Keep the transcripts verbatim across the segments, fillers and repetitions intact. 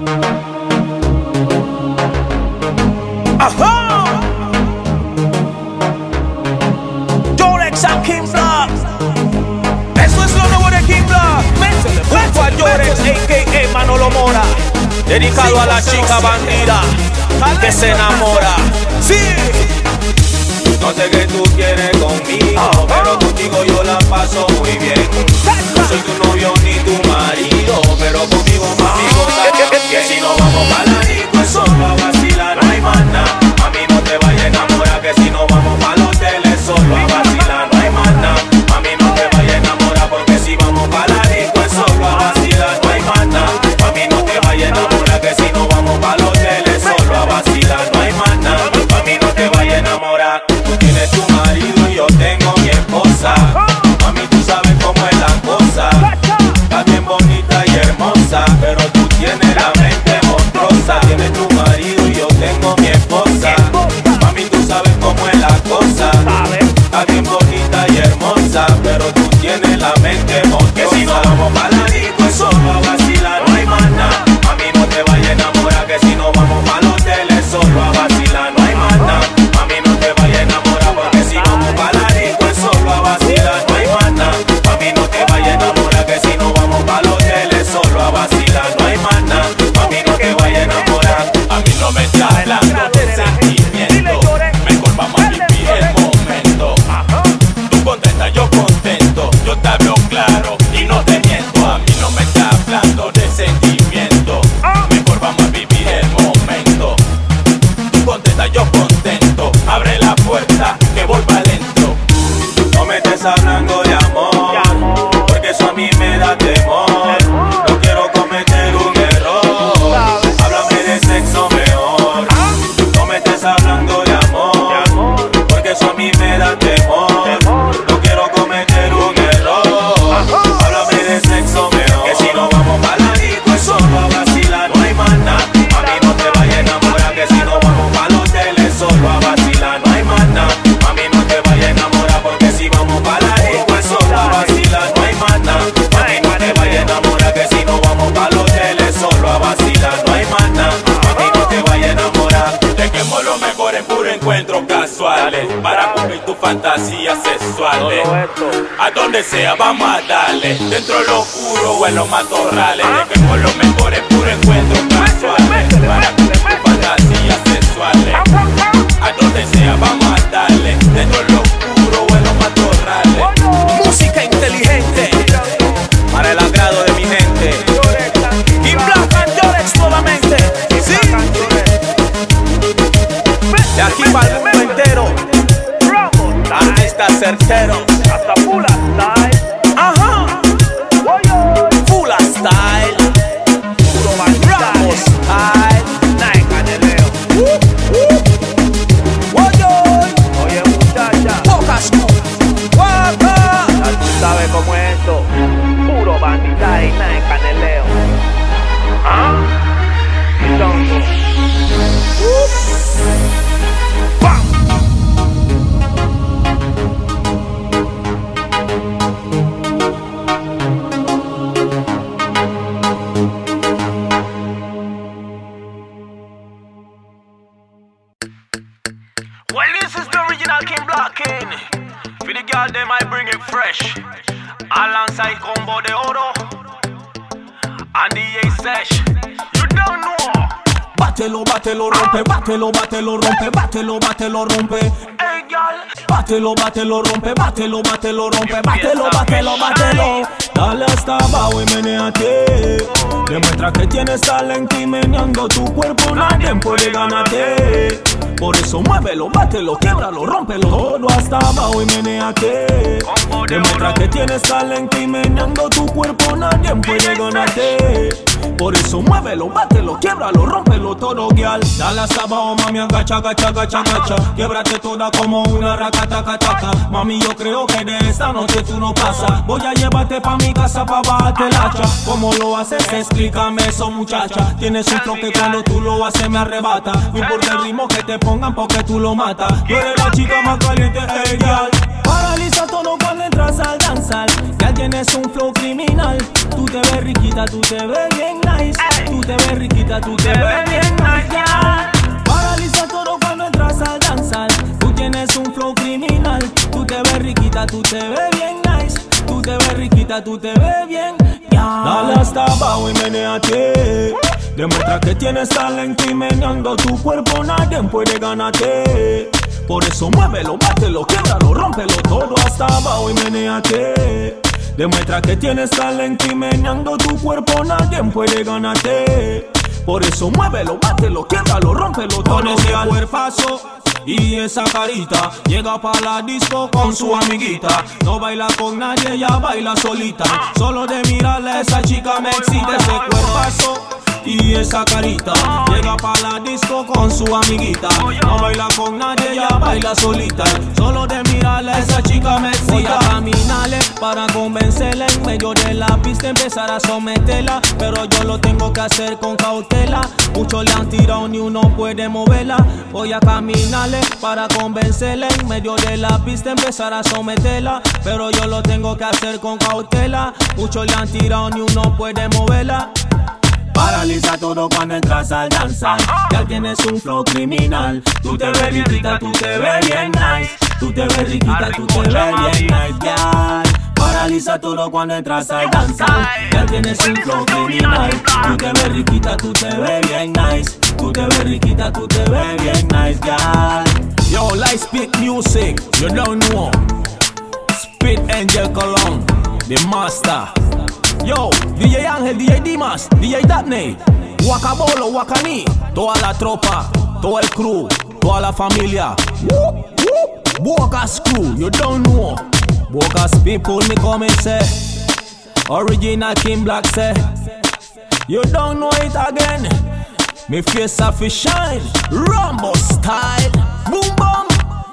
Ajá. Jorex and King Black. Eso es lo nuevo de King Black. Junto a Jorex, a k a. Manolo Mora. Dedicado a la chica bandida que se enamora. Sí. No sé qué tú quieres conmigo, uh-huh. pero contigo yo la paso muy bien. No soy tu novio ni tu marido, pero conmigo mami goza. Que si no vamos pa' la disco es solo a vacilar, no hay más nada. Mami no te vayas a enamorar, que si no vamos pa' los hoteles solo a vacilar, no hay más nada. Mami no te vayas a enamorar, porque si vamos pa' la disco es solo a vacilar, no hay más nada. Mami no te vayas a enamorar, que si no vamos pa' los hoteles solo a vacilar, no hay más nada. Mami no te vayas a enamorar. Tienes tu marido y yo tengo mi esposa. Mami, tú sabes cómo es la cosa. Estás bien bonita y hermosa, pero tú tienes la mente monstruosa. Tienes tu marido y yo tengo mi esposa. Mami, tú sabes cómo es la cosa. Estás bien bonita y hermosa, pero tú tienes la mente monstruosa. Que si no vamos pa' la disco es solo a vacilar, no hay más nada. Mami, no te vayas a enamorar, que si no vamos pa' los hoteles solo a vacilar, no hay más nada. Mami, no te vayas a enamorar, porque si vamos pa' la disco es solo a vacilar, no hay más nada. Mami, no te vayas a enamorar, que si no vamos pa' los hoteles solo a vacilar, no hay más nada. Mami, no te vayas a enamorar. A mí no me está hablando de sentimiento, mejor vamos a vivir el momento. Tú contenta, yo contento, yo te hablo claro y no te miento. A mí no me está hablando de sentimiento, mejor vamos a vivir el momento. Tú contenta, yo contento, abre la puerta que voy pa' adentro. No me estés hablando de amor, porque eso a mí me da temor. No quiero cometer un error, háblame de sexo mejor. No me estés hablando de amor, porque eso a mí me da temor. No quiero cometer un error, háblame de sexo mejor. Que si no vamos pa' la disco es solo a vacilar, no hay más nada. Mami, no te vayas a enamorar, que si no vamos pa' los hoteles solo a vacilar, no hay más nada. Mami, no te vayas a enamorar, porque si vamos pa' la disco es solo a vacilar, no hay más nada. Mami, no te vayas a enamorar, que si no vamos pa' los hoteles solo a vacilar, no hay más nada. Mami, no te vayas a enamorar. Dejemos lo mejor en puro encuentro casuales, para cumplir tus fantasías sexuales. A donde sea vamos a darle, dentro de lo oscuro o en los matorrales. Dejemos lo mejor en puro encuentro casuales, para cumplir tus fantasías sexuales. A donde sea vamos a darle, dentro de lo oscuro o en los matorrales. Música inteligente para el agrado de mi gente. King Black and Jorex nuevamente. Sí. De aquí para el mundo entero. Artista certero. Hasta Fula Style. Ajá. Fula Style. Ramos Style. Nike Caneleo. Oye muchacha, Pocas. Guapa. ya tú sabes cómo es esto. Puro bandita y Nike Caneleo. ¿Ah? Y tonto. Bam. Well, this is the original King Black King. For the girl, them I bring it fresh. Alongside Combo de Oro and the A-Sesh. You don't know. Bátelo, bátelo, rompe, bátelo, bátelo, rompe, bátelo, bátelo, rompe. Hey, girl. Bátelo, bátelo, rompe, bátelo, bátelo, rompe, bátelo, bátelo, bátelo. Dale hasta abajo y menéate. Demuestra que tienes talento y meneando tu cuerpo nadie puede ganarte. Por eso muévelo, bátelo, quiebralo, rómpelo todo hasta abajo y menéate. Demuestra que tienes talento y meneando tu cuerpo nadie puede ganarte. Por eso muévelo, bátelo, quiebralo, rómpelo todo, girl. Dale hasta abajo, mami, agacha, agacha, agacha, agacha. Quiebrate toda como una racatacachaca. Mami, yo creo que de esta noche tú no pasas. Voy a llevarte pa' mi casa pa' bajarte el hacha. ¿Cómo lo haces? Explícame eso, muchacha. Tienes un troque cuando tú lo haces me arrebata. No importa el ritmo que te pongan porque tú lo matas. Tú eres la chica más caliente, hey, girl. Para Paraliza todo cuando entras al danzar. Que alguien es un flow criminal. Tú te ves riquita, tú te ves bien nice. Tú te ves riquita, tú te ves bien nice, yeah. Paraliza todo cuando entras al danzar. Tú tienes un flow criminal. Tú te ves riquita, tú te ves bien nice. Tú te ves riquita, tú te ves bien, yeah. Dale hasta abajo y menéate. Demuestra que tienes talento y meneando tu cuerpo nadie puede ganarte. Por eso muévelo, bátelo, québralo, rómpelo todo hasta abajo y menéate. Demuestra que tienes talento y meneando tu cuerpo nadie puede ganarte. Por eso muévelo, bátelo, québralo, rómpelo todo. Con ese cuerpazo y esa carita, llega pa' la disco con su amiguita. No baila con nadie, ella baila solita. Solo de mirarla esa chica me excita. Ese cuerpazo y esa carita, llega pa' la disco con su amiguita. No baila con nadie, ella baila solita. Solo de mirarla esa chica me excita. Voy a caminarle para convencerla. En medio de la pista empezar a someterla. Pero yo lo tengo que hacer con cautela. Muchos le han tirado, ni uno puede moverla. Voy a caminarle para convencerla. En medio de la pista empezar a someterla. Pero yo lo tengo que hacer con cautela. Muchos le han tirado, ni uno puede moverla. Paraliza todo cuando entras al danzar. Ya tienes un flow criminal. Tú te ves riquita, tú te ves bien nice. Tú te ves riquita, tú te ves bien nice, girl. Paraliza todo cuando entras al danzar. Ya tienes un flow criminal. Tú te ves riquita, tú te ves bien nice. Tú te ves riquita, tú te ves bien nice, girl. Yo, Lightspeed Music, you don't know. Speed Angel Colón, the master. Yo, D J Ángel, D J Dimas, D J Daphne, Wakabolo, Wakani, toda la tropa, todo el crew, toda la familia. Bogas crew, you don't know. Bogas people, me come and say. Original King Black say. You don't know it again. Me face off a shine, Rambo style. Boom boom.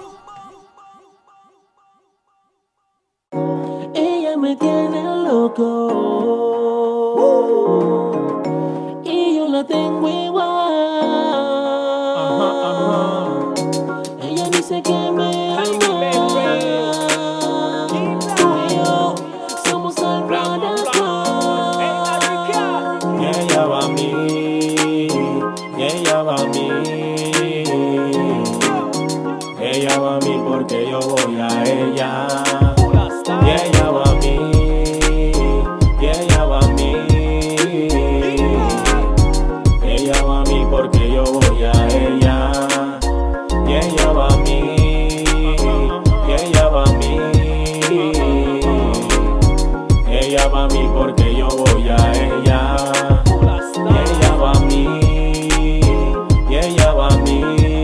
Ella me tiene loco y yo la tengo igual. Ella dice que me ama. Tú y yo somos algo de cual. Y ella va a mí, y ella va a mí. Ella va a mí porque yo voy a ella. Y ella va a mí, y ella va a mí. Ella va a mí porque yo voy a ella. Y ella va a mí, y ella va a mí. Ella va a mí porque yo voy a ella. Y ella va a mí, y ella va a mí.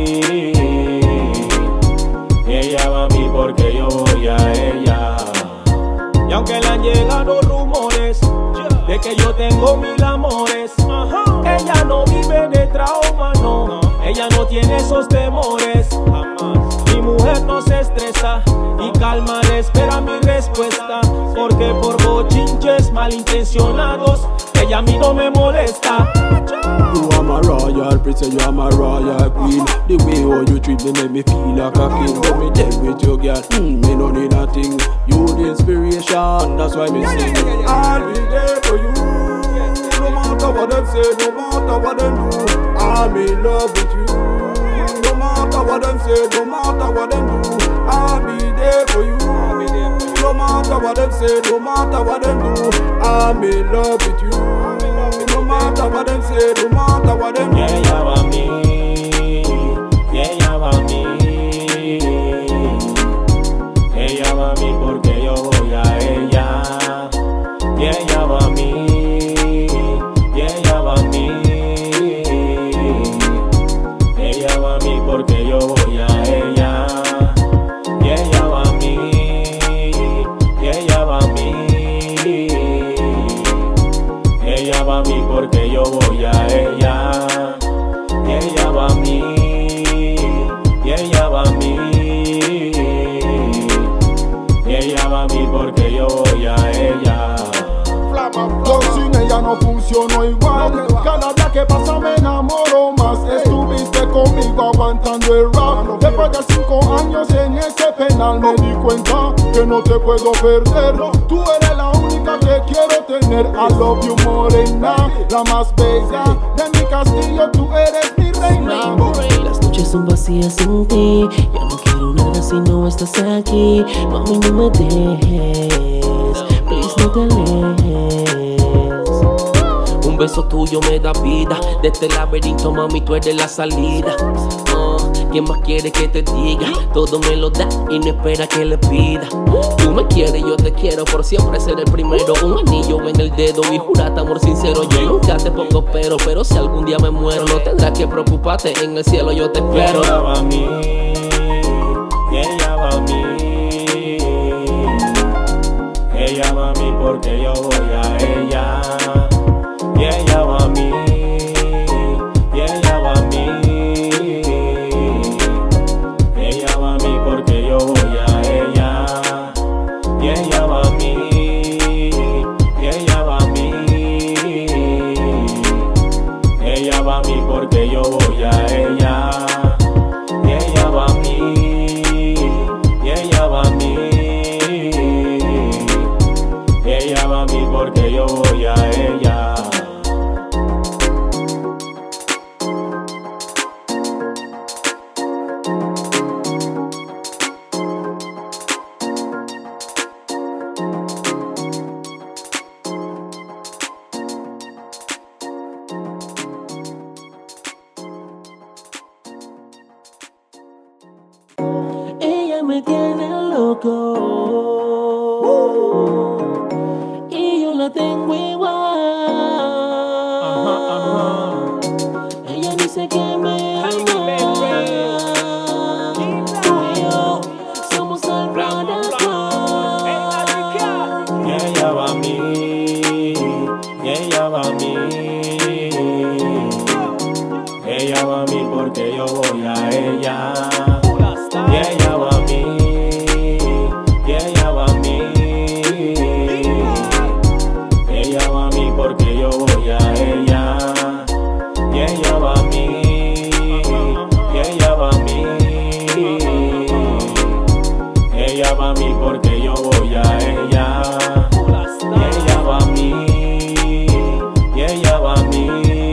Ella va a mí porque yo voy a ella. Y aunque le han llegado rumores de que yo tengo mil amores, ella no vive de trauma, no. Ella no tiene esos temores. Mi mujer no se estresa y calma le espera mi respuesta. Porque por bochinches malintencionados ella a mí no me molesta. You are my royal princess, you are my royal queen. The way how you treat me make me feel like a king. When me dead with you, girl, mm, me no need a thing. You the inspiration, that's why me sing. I'll be there for you. No matter what them say, no matter what them do, I'm in love with you. No matter what them say, no matter what them do, I'll be there for you. No matter what them say, no matter what them do, I'm in love with you. No matter what them say, no matter what them do. Yeah, ella va a mí, y ella va a mí. Ella va a mí porque yo voy a ella. Y ella va a mí, y ella va a mí. Ella va a mí porque yo voy a ella. Y ella va a mí, y ella va a mí. Ella va a mí porque yo voy a ella. Y ella va a mí, y ella va a mí. Y ella va a mí porque yo voy a ella. Yo sin ella no funciono igual. Cada día que pasa me enamoro más. Estuviste conmigo aguantando el rap. Después de cinco años en ese penal me di cuenta que no te puedo perder. Tú eres la única que quiero tener. I love you morena, la más bella de mi castillo, tú eres mi reina. Las noches son vacías sin ti, ya no quiero nada si no estás aquí. Mami, no me dejes, please no te alejes. Un beso tuyo me da vida, de este laberinto mami tú eres la salida. uh, ¿Quién más quiere que te diga? Todo me lo da y no espera que le pida. Tú me quieres, yo te quiero, por siempre ser el primero. Un anillo en el dedo y jurate amor sincero. Yo nunca te pongo pero, pero si algún día me muero no tendrás que preocuparte, en el cielo yo te espero. Ella va a mí, y ella va a mí. Ella va a mí porque yo voy a ella. Y ella va a mí, y ella va a mí. Ella va a mí porque yo voy a ella. Y ella va a mí, y ella va a mí. Ella va a mí porque yo voy a ella. Y ella va a mí, y ella va a mí. Ella va a mí porque yo voy a ella. Ella me tiene loco y yo la tengo igual. Ella dice que me ama. Tú y yo somos el Brothers Club. Y ella va a mí, y ella va a mí. Ella va a mí porque yo voy a ella. Y ella va a mí, y ella va a mí. Ella va a mí porque yo voy a ella. Y ella va a mí, y ella va a mí. Ella va a mí porque yo voy a ella. Y ella va a mí, y ella va a mí.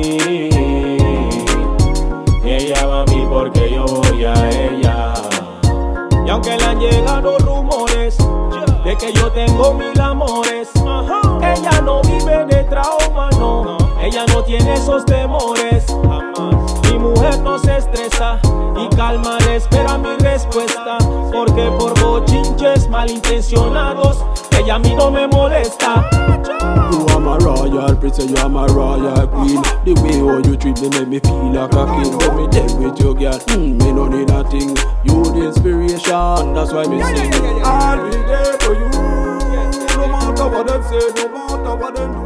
Ella va a mí porque yo voy a ella. Y aunque le han llegado rumores de que yo tengo mil amores, ella no vive de trauma, no. Ella no tiene esos temores, jamás. Mi mujer no se estresa y calma le espera mi respuesta, porque por bochinches malintencionados ella a mí no me molesta. You are my royal princess, you are my royal queen. The way how you treat me make me feel like a king. When me dead with you, girl, mm, me no need a thing. You the inspiration, that's why me sing. I'll be there for you, no matter what them say, no matter what them do.